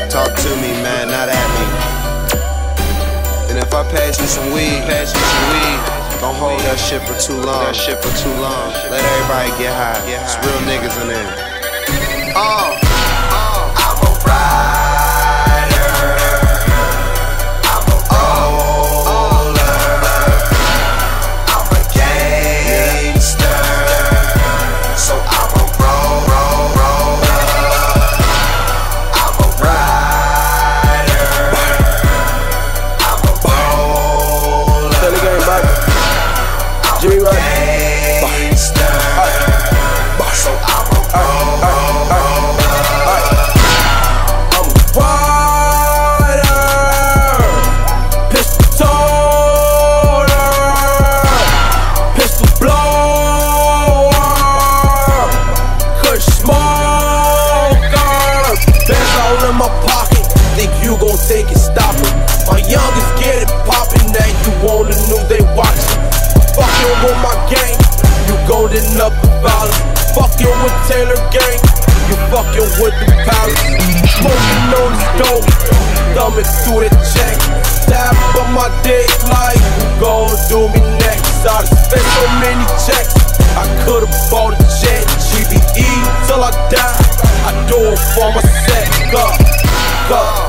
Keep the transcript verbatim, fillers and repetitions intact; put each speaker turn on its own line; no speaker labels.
Talk to me, man, not at me. And if I pass you some weed, pass you some weed, don't hold that shit for too long. That shit for too long. Let everybody get high. It's real niggas in there. Oh, oh, I'm a rider. I'm a roller. I'm a gangster. So I'm a roll, roll, roller. I'm a rider. I'm a roller.
Tell the game, bye. Jimmy Ryan.
Gangster. So I'm a roller.
I'm a rider. Pistol toter. Pistol blower. Kush Smokin. Bands all in my pocket. Think you gon' take it, stop it. My youngins get it poppin'. Now you wanna know they watchin'. Fuckin' with my gang. You golden up the bottle. Fuckin' with Taylor gang. You fuckin' with the palace. Smokin' on the stove. Thumbin through the check. Tap on my dick like you gon' do me next. I done spent so many checks. I could've bought a jet. G B E till I die. I do it for my set. Go, go.